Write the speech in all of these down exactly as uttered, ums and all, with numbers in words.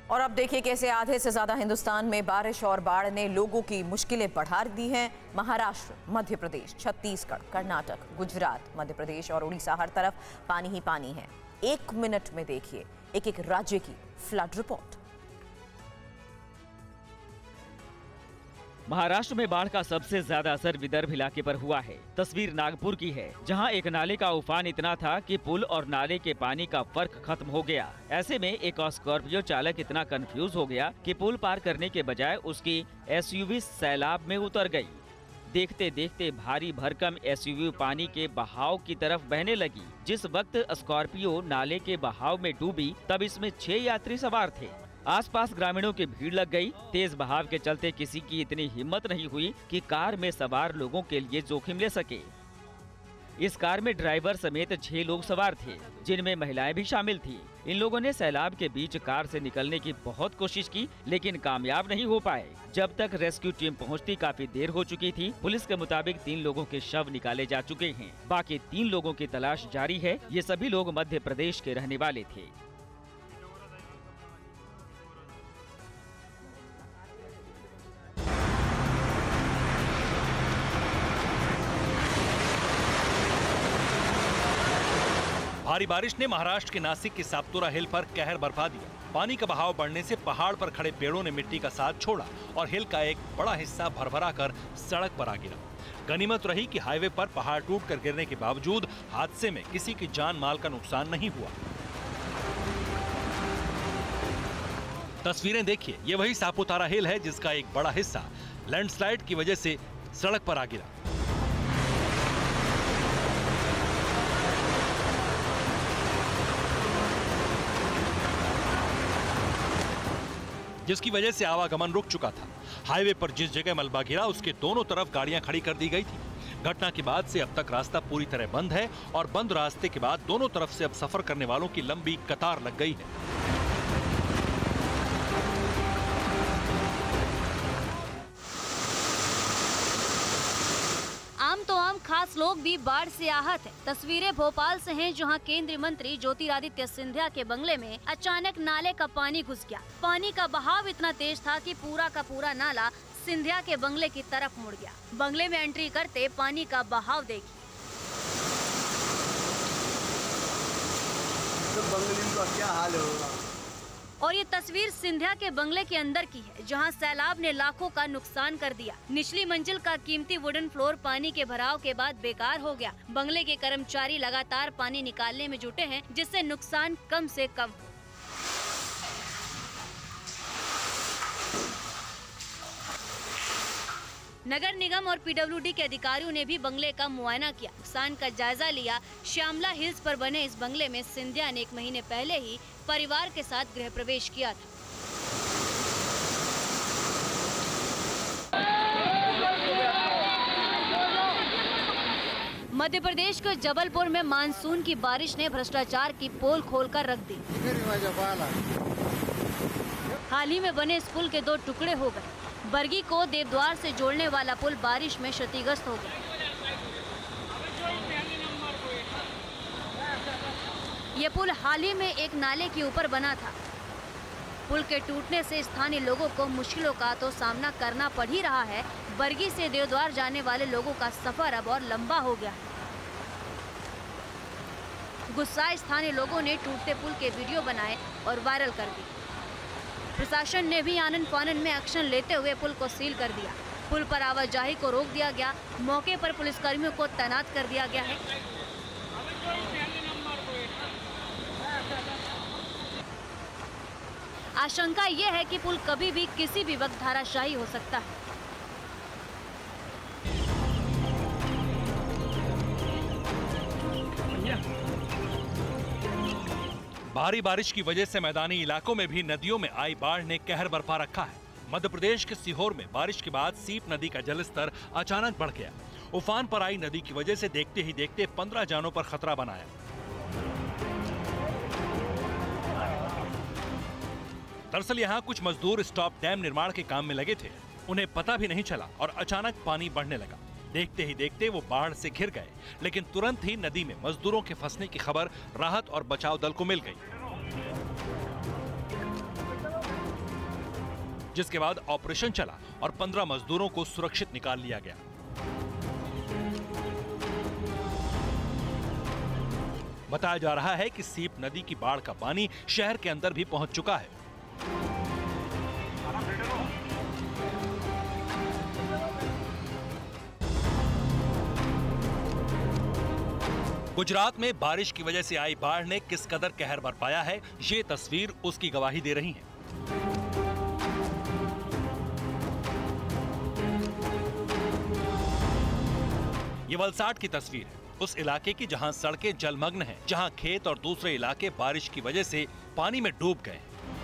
और अब देखिए कैसे आधे से ज्यादा हिंदुस्तान में बारिश और बाढ़ ने लोगों की मुश्किलें बढ़ा दी हैं। महाराष्ट्र, मध्य प्रदेश, छत्तीसगढ़, कर्नाटक, गुजरात, मध्य प्रदेश और उड़ीसा, हर तरफ पानी ही पानी है। एक मिनट में देखिए एक एक राज्य की फ्लड रिपोर्ट। महाराष्ट्र में बाढ़ का सबसे ज्यादा असर विदर्भ इलाके पर हुआ है। तस्वीर नागपुर की है, जहां एक नाले का उफान इतना था कि पुल और नाले के पानी का फर्क खत्म हो गया। ऐसे में एक स्कॉर्पियो चालक इतना कंफ्यूज हो गया कि पुल पार करने के बजाय उसकी एसयूवी सैलाब में उतर गई। देखते देखते भारी भरकम एसयूवी पानी के बहाव की तरफ बहने लगी। जिस वक्त स्कॉर्पियो नाले के बहाव में डूबी, तब इसमें छह यात्री सवार थे। आसपास ग्रामीणों की भीड़ लग गई। तेज बहाव के चलते किसी की इतनी हिम्मत नहीं हुई कि कार में सवार लोगों के लिए जोखिम ले सके। इस कार में ड्राइवर समेत छह लोग सवार थे, जिनमें महिलाएं भी शामिल थी। इन लोगों ने सैलाब के बीच कार से निकलने की बहुत कोशिश की, लेकिन कामयाब नहीं हो पाए। जब तक रेस्क्यू टीम पहुंचती काफी देर हो चुकी थी। पुलिस के मुताबिक तीन लोगों के शव निकाले जा चुके हैं। बाकी तीन लोगों की तलाश जारी है। ये सभी लोग मध्य प्रदेश के रहने वाले थे। भारी बारिश ने महाराष्ट्र के नासिक की सापतोरा हिल पर कहर बरपा दिया। पानी का बहाव बढ़ने से पहाड़ पर खड़े पेड़ों ने मिट्टी का साथ छोड़ा और हिल का एक बड़ा हिस्सा भरभरा कर सड़क पर आ गिरा। गनीमत रही कि हाईवे पर पहाड़ टूटकर गिरने के बावजूद हादसे में किसी की जान माल का नुकसान नहीं हुआ। तस्वीरें देखिए, ये वही सापुतारा हिल है जिसका एक बड़ा हिस्सा लैंडस्लाइड की वजह से सड़क पर आ गिरा, जिसकी वजह से आवागमन रुक चुका था। हाईवे पर जिस जगह मलबा गिरा उसके दोनों तरफ गाड़ियां खड़ी कर दी गई थी। घटना के बाद से अब तक रास्ता पूरी तरह बंद है और बंद रास्ते के बाद दोनों तरफ से अब सफर करने वालों की लंबी कतार लग गई है। आम तो आम खास लोग भी बाढ़ से आहत है। तस्वीरें भोपाल से हैं, जहां केंद्रीय मंत्री ज्योतिरादित्य सिंधिया के बंगले में अचानक नाले का पानी घुस गया। पानी का बहाव इतना तेज था कि पूरा का पूरा नाला सिंधिया के बंगले की तरफ मुड़ गया। बंगले में एंट्री करते पानी का बहाव देखिए। तो बंगले का क्या हाल होगा। और ये तस्वीर सिंधिया के बंगले के अंदर की है, जहां सैलाब ने लाखों का नुकसान कर दिया। निचली मंजिल का कीमती वुडन फ्लोर पानी के भराव के बाद बेकार हो गया। बंगले के कर्मचारी लगातार पानी निकालने में जुटे हैं, जिससे नुकसान कम से कम हो। नगर निगम और पीडब्ल्यूडी के अधिकारियों ने भी बंगले का मुआयना किया, नुकसान का जायजा लिया। श्यामला हिल्स पर बने इस बंगले में सिंधिया ने एक महीने पहले ही परिवार के साथ गृह प्रवेश किया था। मध्य प्रदेश के जबलपुर में मानसून की बारिश ने भ्रष्टाचार की पोल खोलकर रख दी। हाल ही में बने इस पुल के दो टुकड़े हो गए। बरगी को देवद्वार से जोड़ने वाला पुल बारिश में क्षतिग्रस्त हो गया। ये पुल हाल ही में एक नाले के ऊपर बना था। पुल के टूटने से स्थानीय लोगों को मुश्किलों का तो सामना करना पड़ ही रहा है। बरगी से देवद्वार जाने वाले लोगों का सफर अब और लंबा हो गया है। गुस्साए स्थानीय लोगों ने टूटते पुल के वीडियो बनाए और वायरल कर दिए। प्रशासन ने भी आनन फानन में एक्शन लेते हुए पुल को सील कर दिया। पुल पर आवाजाही को रोक दिया गया। मौके पर पुलिसकर्मियों को तैनात कर दिया गया है। आशंका यह है कि पुल कभी भी किसी भी वक्त धराशायी हो सकता है। भारी बारिश की वजह से मैदानी इलाकों में भी नदियों में आई बाढ़ ने कहर बरपा रखा है। मध्य प्रदेश के सीहोर में बारिश के बाद सीप नदी का जलस्तर अचानक बढ़ गया। उफान पर आई नदी की वजह से देखते ही देखते पंद्रह जानों पर खतरा बनाया। दरअसल यहाँ कुछ मजदूर स्टॉप डैम निर्माण के काम में लगे थे। उन्हें पता भी नहीं चला और अचानक पानी बढ़ने लगा। देखते ही देखते वो बाढ़ से घिर गए, लेकिन तुरंत ही नदी में मजदूरों के फंसने की खबर राहत और बचाव दल को मिल गई। जिसके बाद ऑपरेशन चला और पंद्रह मजदूरों को सुरक्षित निकाल लिया गया। बताया जा रहा है कि सीप नदी की बाढ़ का पानी शहर के अंदर भी पहुंच चुका है। गुजरात में बारिश की वजह से आई बाढ़ ने किस कदर कहर बरपाया है, ये तस्वीर उसकी गवाही दे रही है। ये वलसाड की तस्वीर है, उस इलाके की जहां सड़कें जलमग्न हैं, जहां खेत और दूसरे इलाके बारिश की वजह से पानी में डूब गए।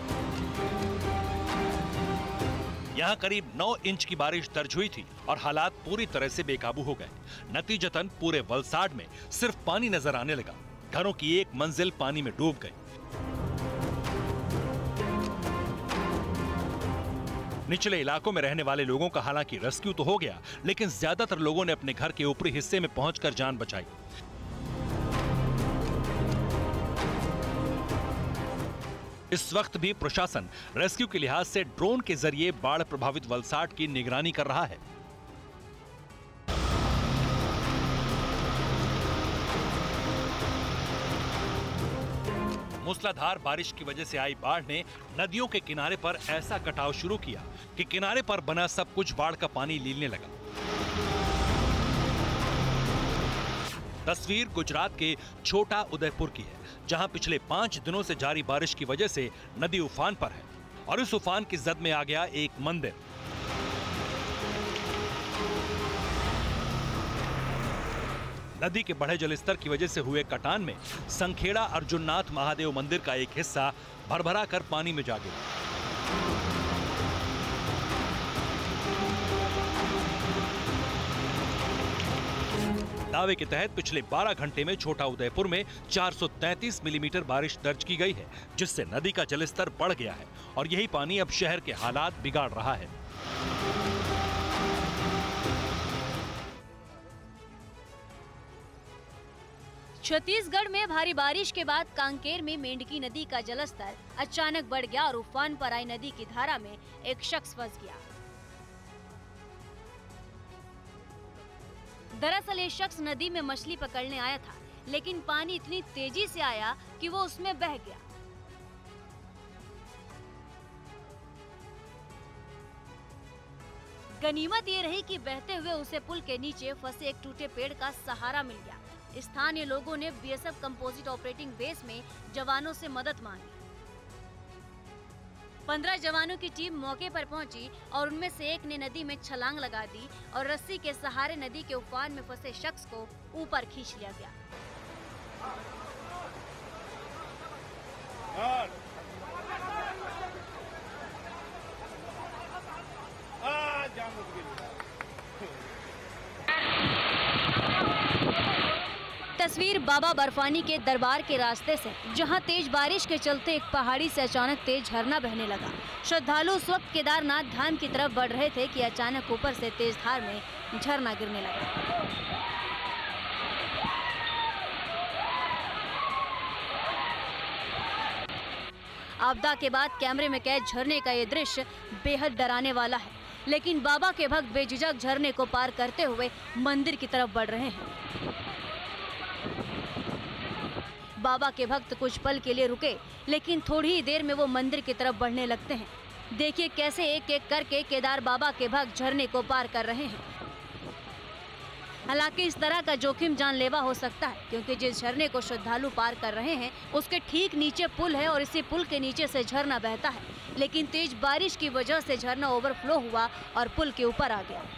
यहाँ करीब नौ इंच की बारिश दर्ज हुई थी और हालात पूरी तरह से बेकाबू हो गए। नतीजतन पूरे वलसाड में सिर्फ पानी नजर आने लगा। घरों की एक मंजिल पानी में डूब गई। निचले इलाकों में रहने वाले लोगों का हालांकि रेस्क्यू तो हो गया, लेकिन ज्यादातर लोगों ने अपने घर के ऊपरी हिस्से में पहुंचकर जान बचाई। इस वक्त भी प्रशासन रेस्क्यू के लिहाज से ड्रोन के जरिए बाढ़ प्रभावित वलसाड की निगरानी कर रहा है। मूसलाधार बारिश की वजह से आई बाढ़ ने नदियों के किनारे पर ऐसा कटाव शुरू किया कि किनारे पर बना सब कुछ बाढ़ का पानी लीलने लगा। तस्वीर गुजरात के छोटा उदयपुर की है, जहां पिछले पांच दिनों से जारी बारिश की वजह से नदी उफान पर है और इस उफान की जद में आ गया एक मंदिर। नदी के बढ़े जलस्तर की वजह से हुए कटान में संखेड़ा अर्जुननाथ महादेव मंदिर का एक हिस्सा भरभरा कर पानी में जा गिरा। दावे के तहत पिछले बारह घंटे में छोटा उदयपुर में चार सौ तैंतीस मिलीमीटर बारिश दर्ज की गई है, जिससे नदी का जलस्तर बढ़ गया है और यही पानी अब शहर के हालात बिगाड़ रहा है। छत्तीसगढ़ में भारी बारिश के बाद कांकेर में मेंढकी नदी का जलस्तर अचानक बढ़ गया और उफान पर आई नदी की धारा में एक शख्स फंस गया। दरअसल ये शख्स नदी में मछली पकड़ने आया था, लेकिन पानी इतनी तेजी से आया कि वो उसमें बह गया। गनीमत ये रही कि बहते हुए उसे पुल के नीचे फंसे एक टूटे पेड़ का सहारा मिल गया। स्थानीय लोगों ने बीएसएफ कंपोजिट ऑपरेटिंग बेस में जवानों से मदद मांगी। पंद्रह जवानों की टीम मौके पर पहुंची और उनमें से एक ने नदी में छलांग लगा दी और रस्सी के सहारे नदी के उफान में फंसे शख्स को ऊपर खींच लिया गया। तस्वीर बाबा बर्फानी के दरबार के रास्ते से, जहां तेज बारिश के चलते एक पहाड़ी से अचानक तेज झरना बहने लगा। श्रद्धालु उस वक्त केदारनाथ धाम की तरफ बढ़ रहे थे कि अचानक ऊपर से तेज धार में झरना गिरने लगा। आपदा के बाद कैमरे में कैद झरने का ये दृश्य बेहद डराने वाला है, लेकिन बाबा के भक्त बेझिझक झरने को पार करते हुए मंदिर की तरफ बढ़ रहे हैं। बाबा के भक्त कुछ पल के लिए रुके, लेकिन थोड़ी ही देर में वो मंदिर की तरफ बढ़ने लगते हैं। देखिए कैसे एक एक करके केदार बाबा के भक्त झरने को पार कर रहे हैं। हालांकि इस तरह का जोखिम जानलेवा हो सकता है, क्योंकि जिस झरने को श्रद्धालु पार कर रहे हैं उसके ठीक नीचे पुल है और इसी पुल के नीचे से झरना बहता है, लेकिन तेज बारिश की वजह से झरना ओवरफ्लो हुआ और पुल के ऊपर आ गया।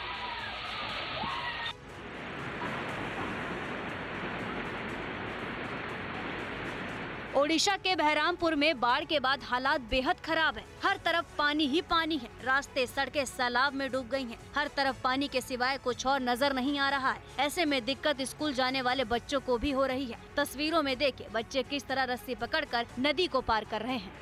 ओडिशा के बहरामपुर में बाढ़ के बाद हालात बेहद खराब हैं। हर तरफ पानी ही पानी है। रास्ते सड़कें सैलाब में डूब गई हैं। हर तरफ पानी के सिवाय कुछ और नजर नहीं आ रहा है। ऐसे में दिक्कत स्कूल जाने वाले बच्चों को भी हो रही है। तस्वीरों में देखिए बच्चे किस तरह रस्सी पकड़कर नदी को पार कर रहे हैं।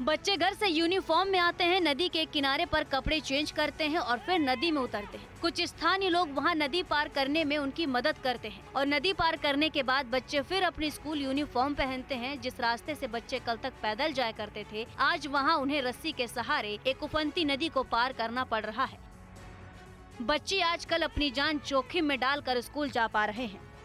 बच्चे घर से यूनिफॉर्म में आते हैं, नदी के किनारे पर कपड़े चेंज करते हैं और फिर नदी में उतरते हैं। कुछ स्थानीय लोग वहां नदी पार करने में उनकी मदद करते हैं और नदी पार करने के बाद बच्चे फिर अपनी स्कूल यूनिफॉर्म पहनते हैं। जिस रास्ते से बच्चे कल तक पैदल जाया करते थे, आज वहां उन्हें रस्सी के सहारे एक उफनती नदी को पार करना पड़ रहा है। बच्चे आजकल अपनी जान जोखिम में डालकर स्कूल जा पा रहे हैं।